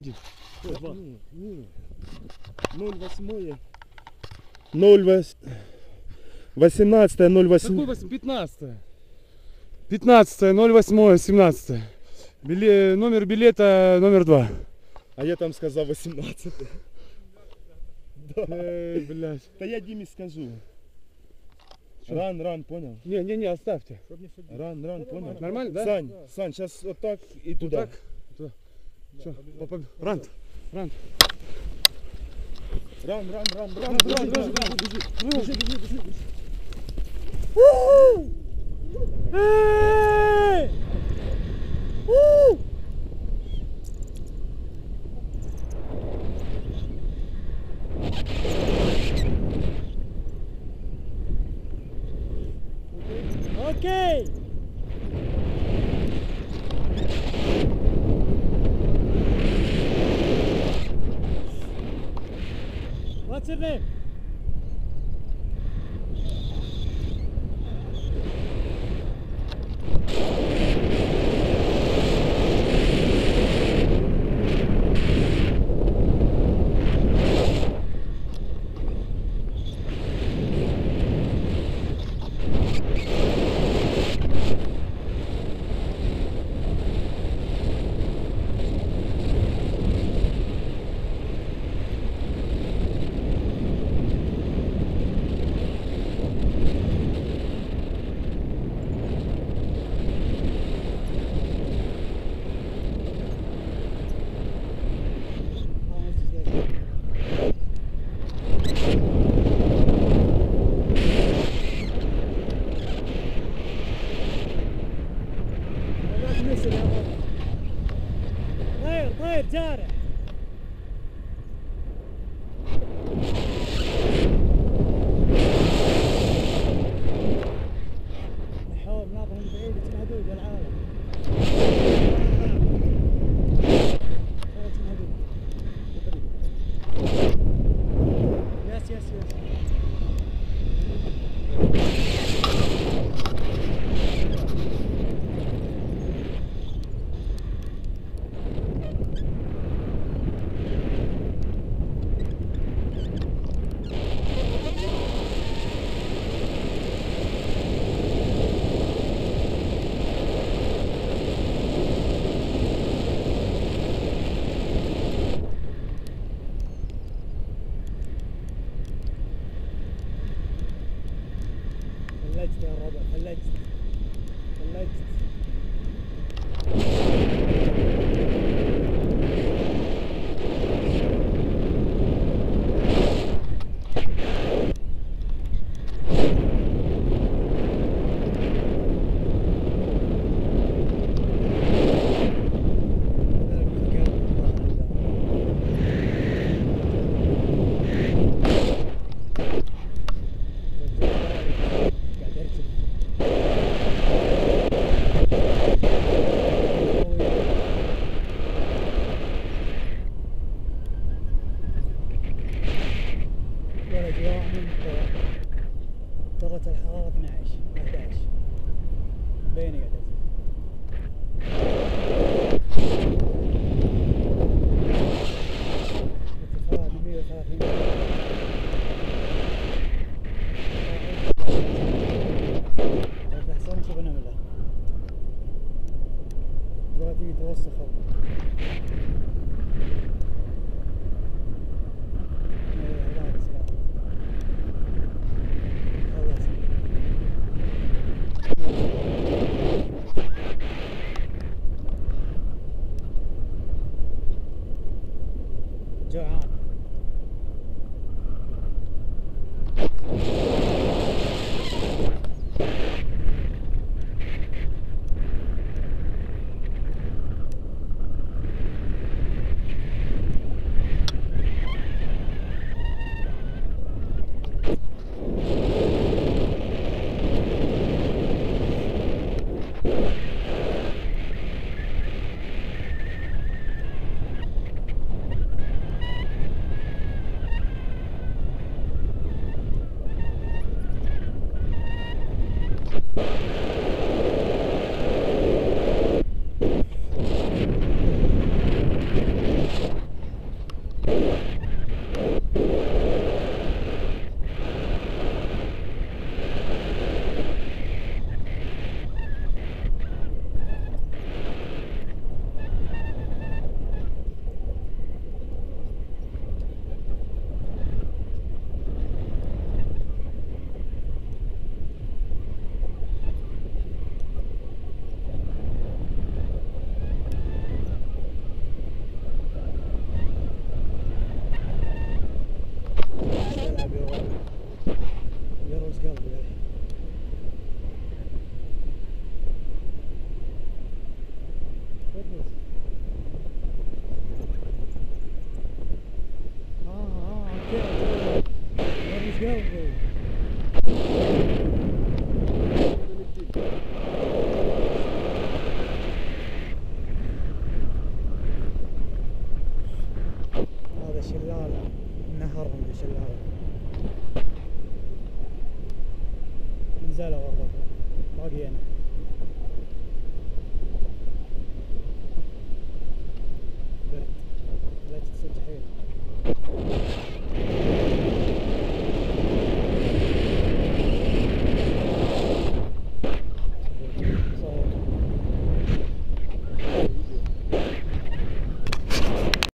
Ні. 0,8. 18, 08. Какой 15? 15, 08, 17. Номер билета номер 2. А я там сказав 18. Эй, блядь. Та я Дімі скажу. Ран, понял? Не, оставьте. Ран, понял? Нормально, да? Сань, сейчас вот так и туда. Так? Туда. Все, Рант. Ран. Бежи. Эй! Окей! What's your name? طير جارح نحاول ناظر من بعيد اسمها هدود يا العالم يس فلجت يا ربع فلجت درجة الحرارة 11 بيني قاعد ارتفاع 130 تحصل شوف نملة دلوقتي يتوسخ جوعان شلالة نهر من شلالة نزلوا والله باقي أنا برد لا تغسل حيل